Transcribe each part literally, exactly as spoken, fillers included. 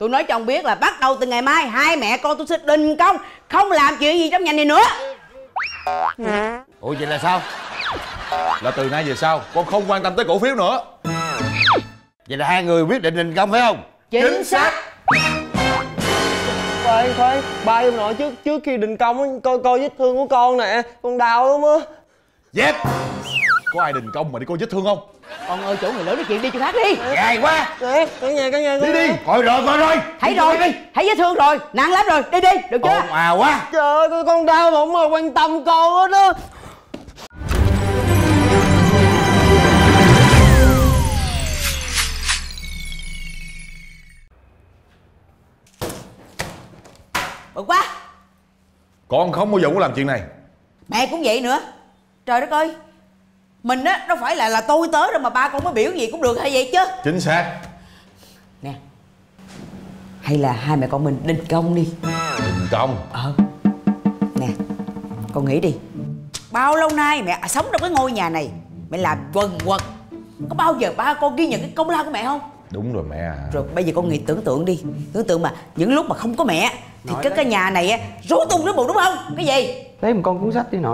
Tôi nói cho ông biết là bắt đầu từ ngày mai hai mẹ con tôi sẽ đình công, không làm chuyện gì trong nhà này nữa. Ủa vậy là sao? Là từ nay về sau con không quan tâm tới cổ phiếu nữa. Vậy là hai người quyết định đình công phải không? Chính, Chính xác. Khoan khoan, ba ông nội trước trước khi đình công coi coi vết thương của con nè, con đau lắm á. Dép. Có ai đình công mà đi coi vết thương không? Con ơi, chỗ người lớn nói chuyện đi chỗ khác đi. Gai quá. Nè, cả nhà cả nhà. Đi đi. Coi rồi coi rồi. Thấy rồi, đi. Thấy vết thương rồi, nặng lắm rồi, đi đi, được chưa? Ồn ào quá. Trời ơi, con đau mà không mà quan tâm con hết đó. Bực quá. Con không bao giờ muốn làm chuyện này. Mẹ cũng vậy nữa. Trời đất ơi, mình á đâu phải là là tôi tới đâu mà ba con mới biểu gì cũng được hay vậy chứ. Chính xác. Nè, hay là hai mẹ con mình đình công đi. Đình công? Ờ. Nè, con nghĩ đi, bao lâu nay mẹ sống trong cái ngôi nhà này, mẹ làm quần quật, có bao giờ ba con ghi nhận cái công lao của mẹ không? Đúng rồi mẹ à. Rồi bây giờ con nghĩ tưởng tượng đi, tưởng tượng mà những lúc mà không có mẹ thì cái cái nhà này á rối tung rối bù, đúng không? Cái gì? Lấy một con cuốn sách đi nội.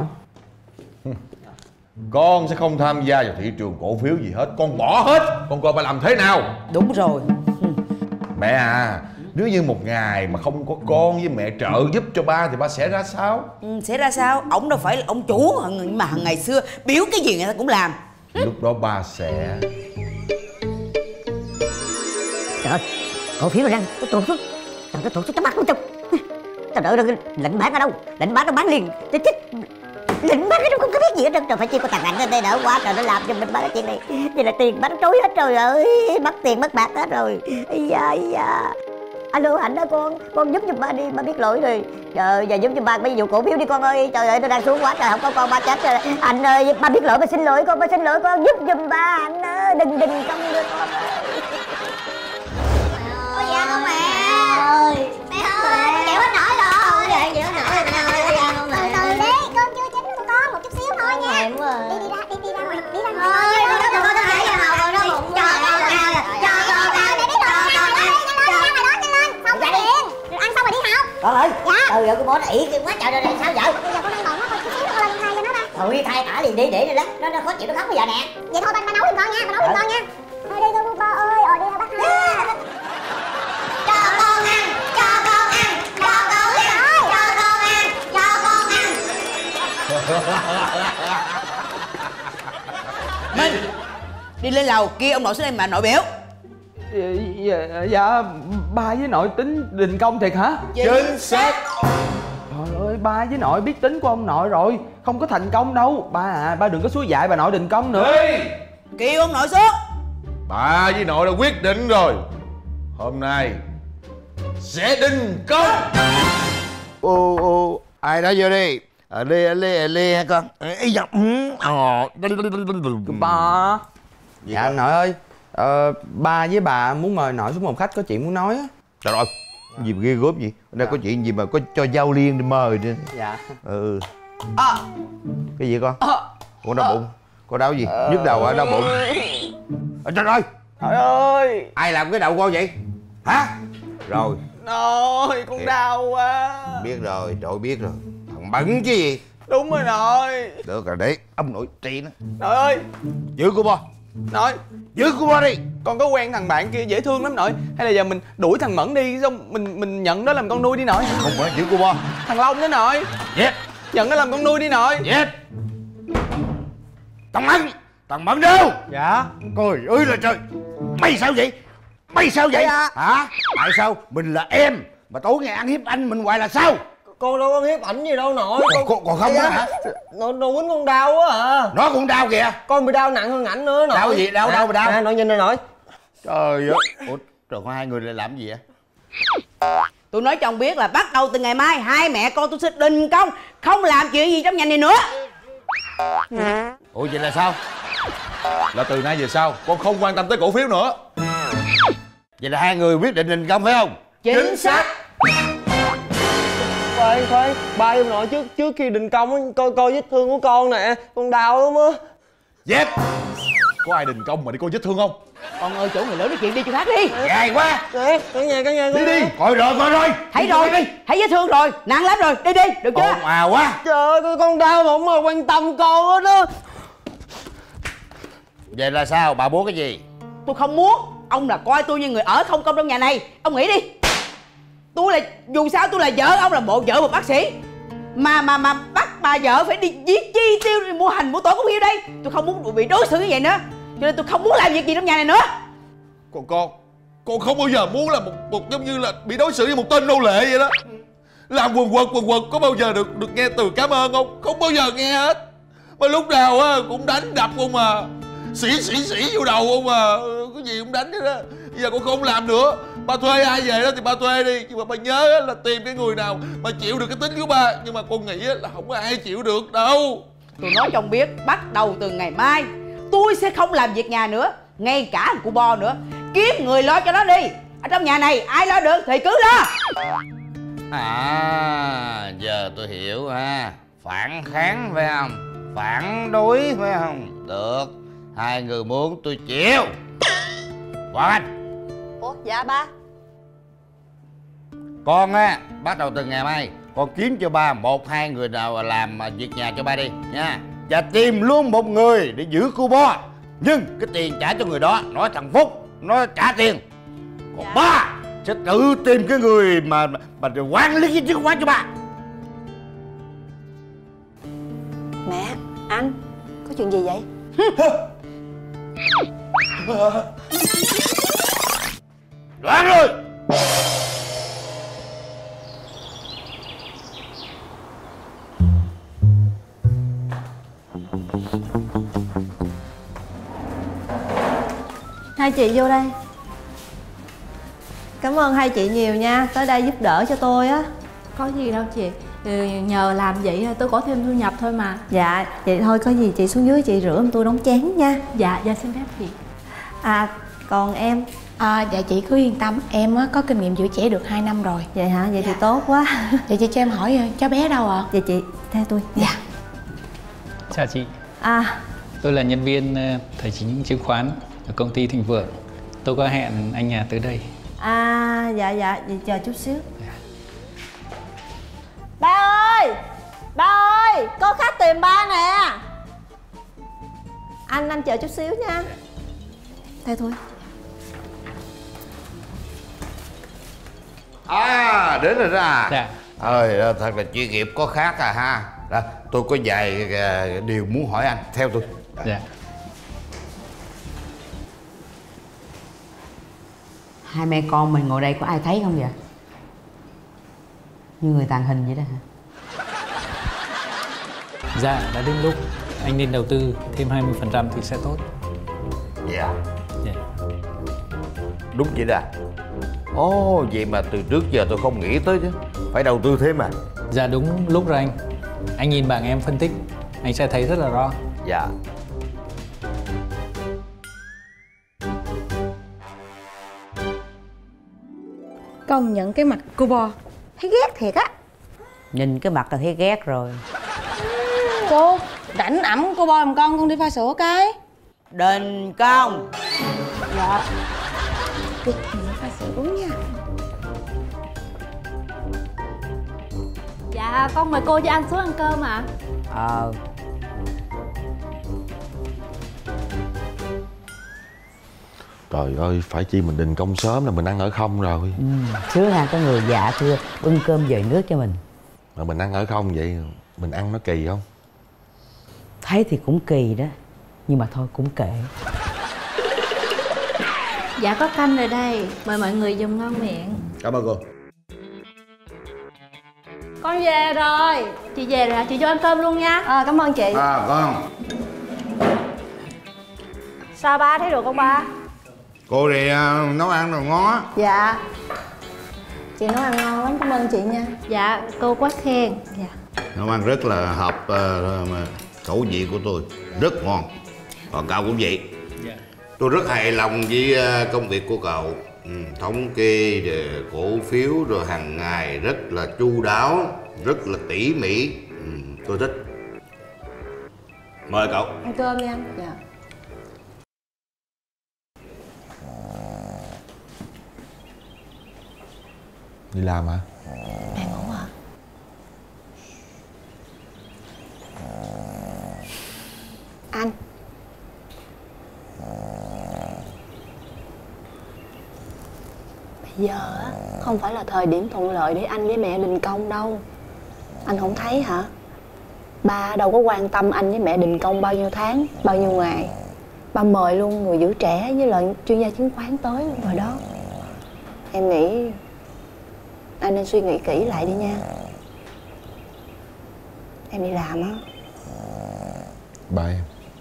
Con sẽ không tham gia vào thị trường cổ phiếu gì hết. Con bỏ hết. Con coi ba làm thế nào. Đúng rồi. Mẹ à, nếu như một ngày mà không có con với mẹ trợ giúp cho ba thì ba sẽ ra sao? Ừ, sẽ ra sao? Ổng đâu phải là ông chủ mà hằng ngày xưa biểu cái gì người ta cũng làm. Lúc đó ba sẽ... Trời ơi, cổ phiếu đang nó tuột xuống. Trời, nó tuột xuống, nó bắt nó chụp. Trời ơi, lệnh bán ở đâu? Lệnh bán nó bán liền. Chết chết. Lệnh bán nó không có biết gì hết trơn. Trời, phải chi có thằng ảnh lên đây đỡ quá. Trời, nó làm cho mình bán cái chuyện này. Vậy là tiền bán trối hết, trời ơi. Mất tiền mất bạc hết rồi. Ây da, ây da. Alo Hạnh đó con, con giúp giùm ba đi, ba biết lỗi rồi. Trời, giờ giúp giùm ba bây giờ cổ phiếu đi con ơi. Trời ơi, tôi đang xuống quá trời, không có con ba chết rồi. Anh ơi, ba biết lỗi, ba xin lỗi con, ba xin lỗi con, giúp giùm ba anh ơi, đừng đừng công đưa con ơi. Ôi dạ không mẹ ơi, mẹ ơi, con chịu hết nổi rồi. Dạ chịu hết nổi rồi. Từ từ đi, con chưa chín của con, một chút xíu thôi nha. Đi đi ra, đi đi ra ngoài, đi ra ngoài. Ôi, con con con thấy ra hầu rồi đó bụng. Cho con ăn, cho con ăn, để biết rồi, cho con ăn. Nhanh lên, nhanh lên, xong cái điện. Ăn xong rồi đi học. Con ơi. Dạ. Trời ơi, cái bố nó ỉ quá trời rồi, sao vợ? Bây giờ con đang bận quá, con chút xíu con lên thay cho nó ba. Thôi thay tả liền đi, để nó nó nó khó chịu, nó khóc bây giờ nè. Vậy thôi ba ba nấu giùm con nha, ba nấu giùm con nha. Thôi đi con ba ơi, ở đi bác hai. Cho con ăn, cho con ăn, cho con ăn, cho con ăn, cho con ăn. Minh, đi lên lầu kia, ông nội xuống đây mà nội biểu. Dạ, dạ, ba với nội tính đình công thiệt hả? Chính xác. Trời ơi, ba với nội biết tính của ông nội rồi. Không có thành công đâu. Ba à, ba đừng có xúi dại bà nội đình công nữa. Ê, Kêu ông nội xuống. bà với nội đã quyết định rồi. Hôm nay sẽ đình công. Ô ô ai đó vô đi. Ở đây ở đây ở đây hả con? Ây da. Ờ. Ba. Dạ nội ơi, ờ, ba với bà muốn mời nội xuống phòng khách có chuyện muốn nói á. Trời ơi, gì mà ghê gớm gì? Ở đây có chuyện gì mà có cho Giao Liên đi mời đi. Dạ. Ừ. À. Cái gì con? À. Con đau bụng. Con đau gì? Nhức đầu hả? Đau bụng. Ờ, trời ơi. Trời ơi. Ai làm cái đầu con vậy? Hả? Rồi. Nội, con Thiệt. đau quá. Biết rồi, trời biết rồi. Thằng bẩn chứ gì? Đúng rồi nội. Được rồi, để ông nội trị nó. Nội ơi. Giữ cô bo. Nội. Giữ cô bo đi. Con có quen thằng bạn kia dễ thương lắm nội. Hay là giờ mình đuổi thằng Mẫn đi xong mình mình nhận nó làm con nuôi đi nội. Không phải giữ cô bo. Thằng Long đó nội. Yes. Nhận nó làm con nuôi đi nội. Yes. Thằng Mẫn. Thằng Mẫn đâu? Dạ. Trời ơi là trời. Mày sao vậy? Mày sao vậy? Dạ. Hả? Tại sao? Mình là em mà tối ngày ăn hiếp anh mình hoài là sao? Con đâu có hiếp ảnh gì đâu nội. Còn, con, còn không đó hả? Nó nó quýnh con đau quá à. Nó cũng đau kìa. Con bị đau nặng hơn ảnh nữa nội. Đau gì? Đau đâu mà đau? À, nội nhìn này nội. Trời ơi. Ủa trời, hai người lại làm gì vậy? Tôi nói cho ông biết là bắt đầu từ ngày mai hai mẹ con tôi sẽ đình công, không làm chuyện gì trong nhà này nữa. Ủa vậy là sao? Là từ nay về sau con không quan tâm tới cổ phiếu nữa. Vậy là hai người quyết định đình công phải không? Chính, Chính xác. Khoan khoan, ba ông nội trước trước khi đình công coi coi vết thương của con nè, con đau lắm á. Dép. có ai đình công mà đi coi vết thương không? Con ơi, chỗ người lớn nói chuyện đi chỗ khác đi. Dài quá. Cả nhà, cả nhà. Đi đi, coi rồi coi rồi. Thấy rồi, đi. thấy vết thương rồi, nặng lắm rồi, đi đi, được chưa? Ồn ào quá. Trời ơi, con đau mà không mà quan tâm con hết đó. Vậy là sao, bà muốn cái gì? Tôi không muốn. Ông là coi tôi như người ở không công trong nhà này. Ông nghĩ đi. Tôi là, dù sao tôi là vợ, ông là bộ vợ một bác sĩ. Mà mà mà bắt bà vợ phải đi giết chi tiêu, đi mua hành mua tỏi cũng yêu đây. Tôi không muốn bị đối xử như vậy nữa. Cho nên tôi không muốn làm việc gì trong nhà này nữa. Còn con, con không bao giờ muốn là một, một giống như là bị đối xử như một tên nô lệ vậy đó. Làm quần quật quần quật có bao giờ được được nghe từ cảm ơn không? Không bao giờ nghe hết. Mà lúc nào á cũng đánh đập không à. Xỉ xỉ xỉ vô đầu không à. Cái gì cũng đánh hết đó. Bây giờ con không làm nữa. Ba thuê ai về đó thì ba thuê đi. Nhưng mà ba nhớ là tìm cái người nào mà chịu được cái tính của ba. Nhưng mà con nghĩ là không có ai chịu được đâu. Tôi nói cho ông biết, bắt đầu từ ngày mai tôi sẽ không làm việc nhà nữa. Ngay cả thằng cu Bo nữa. Kiếm người lo cho nó đi. Ở trong nhà này ai lo được thì cứ lo. À, giờ tôi hiểu ha. Phản kháng phải không? Phản đối phải không? Được. Hai người muốn tôi chịu. Hoàng Anh. Ủa dạ ba. Con á, bắt đầu từ ngày mai con kiếm cho ba một hai người nào làm việc nhà cho ba đi nha. Và tìm luôn một người để giữ cu Bo. Nhưng cái tiền trả cho người đó, nói thằng Phúc nó trả tiền. Còn dạ. ba sẽ tự tìm cái người mà mà quản lý cái chứng khoán cho ba. Mẹ, anh, có chuyện gì vậy? Đoán rồi. Hai chị vô đây. Cảm ơn hai chị nhiều nha, tới đây giúp đỡ cho tôi á. Có gì đâu chị, ừ, nhờ làm vậy tôi có thêm thu nhập thôi mà. Dạ, vậy thôi có gì chị xuống dưới chị rửa tôi đóng chén nha. Dạ, dạ xin phép chị. À, còn em? À, dạ chị cứ yên tâm, em á, có kinh nghiệm giữ trẻ được hai năm rồi. Vậy hả? Vậy dạ. thì tốt quá. Vậy chị cho em hỏi cháu bé đâu ạ? À? Vậy chị theo tôi. Dạ. Chào chị. À, tôi là nhân viên tài chính chứng khoán ở công ty Thịnh Vượng. Tôi có hẹn anh nhà tới đây. À, dạ dạ, vậy chờ chút xíu. Dạ. Ba ơi! Ba ơi! Có khách tìm ba nè. Anh, anh chờ chút xíu nha. Theo tôi. À, đến rồi đó à. Dạ. Ơi, thật là chuyên nghiệp có khác à ha. Đó, tôi có vài điều muốn hỏi anh, theo tôi. Dạ. Hai mẹ con mình ngồi đây có ai thấy không vậy? Như người tàng hình vậy đó hả? Dạ, đã đến lúc anh nên đầu tư thêm hai mươi phần trăm thì sẽ tốt. Dạ. Dạ. Đúng vậy đó. Ồ, vậy mà từ trước giờ tôi không nghĩ tới chứ. Phải đầu tư thêm à? Dạ đúng lúc rồi anh. Anh nhìn bảng em phân tích, anh sẽ thấy rất là rõ. Dạ. Công nhận cái mặt cô Bo thấy ghét thiệt á. Nhìn cái mặt là thấy ghét rồi. Cô rảnh ẩm cô Bo làm con con đi pha sữa cái. Đình công. Dạ. Đi pha sữa uống nha. Dạ con mời cô cho anh xuống ăn cơm ạ. À? Ờ. Trời ơi, phải chi mình đình công sớm là mình ăn ở không rồi. Ừ, sướng ha, có người dạ thưa bưng cơm về nước cho mình. Mà mình ăn ở không vậy, mình ăn nó kỳ không? Thấy thì cũng kỳ đó, nhưng mà thôi cũng kệ. Dạ có canh rồi đây, mời mọi người dùng ngon miệng. Cảm ơn cô. Con về rồi. Chị về rồi hả? Chị cho ăn cơm luôn nha. À, cảm ơn chị. À, con. Sao ba, thấy được không ba? Cô thì uh, nấu ăn đồ ngon á. Dạ. Chị nấu ăn ngon lắm, cảm ơn chị nha. Dạ, cô quá khen. Dạ. Nấu ăn rất là hợp uh, khẩu vị của tôi. Rất ngon. Còn cậu cũng vậy. Dạ. Tôi rất hài lòng với uh, công việc của cậu. Ừ, thống kê, rồi cổ phiếu, rồi hàng ngày rất là chu đáo, rất là tỉ mỉ. Ừ, tôi thích. Mời cậu. Ăn cơm đi anh. Dạ. Đi làm hả? Mẹ ngủ hả? Anh. Bây giờ á, không phải là thời điểm thuận lợi để anh với mẹ đình công đâu. Anh không thấy hả? Ba đâu có quan tâm anh với mẹ đình công bao nhiêu tháng, bao nhiêu ngày. Ba mời luôn người giữ trẻ với lại chuyên gia chứng khoán tới luôn rồi đó. Em nghĩ anh nên suy nghĩ kỹ lại đi nha. Em đi làm á. Bye em.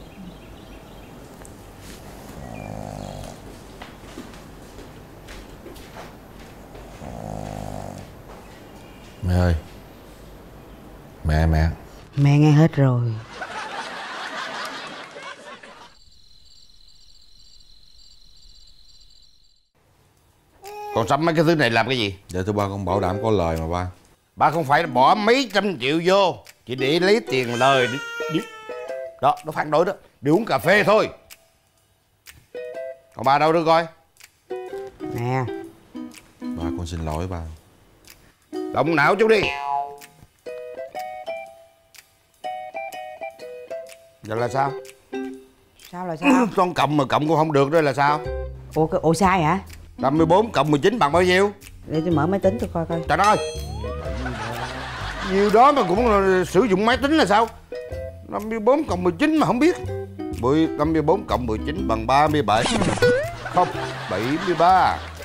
Mẹ ơi. Mẹ mẹ. Mẹ nghe hết rồi. Con sắm mấy cái thứ này làm cái gì? Dạ thưa ba, con bảo đảm có lời mà ba. Ba không phải bỏ mấy trăm triệu vô chỉ để lấy tiền lời đi, đi. Đó, nó phản đối đó. Đi uống cà phê thôi. Còn ba đâu đưa coi. Nè. Ba con xin lỗi ba. Động não chút đi. Giờ là sao? Sao là sao? Con cộng mà cộng cũng không được đó là sao? Ủa, ủa sai hả? năm mươi bốn cộng mười chín bằng bao nhiêu? Để tôi mở máy tính tôi coi coi. Trời đất ơi, nhiều đó mà cũng là sử dụng máy tính là sao? năm mươi bốn cộng mười chín mà không biết. năm mươi bốn cộng mười chín bằng ba mươi bảy. Không, bảy mươi ba.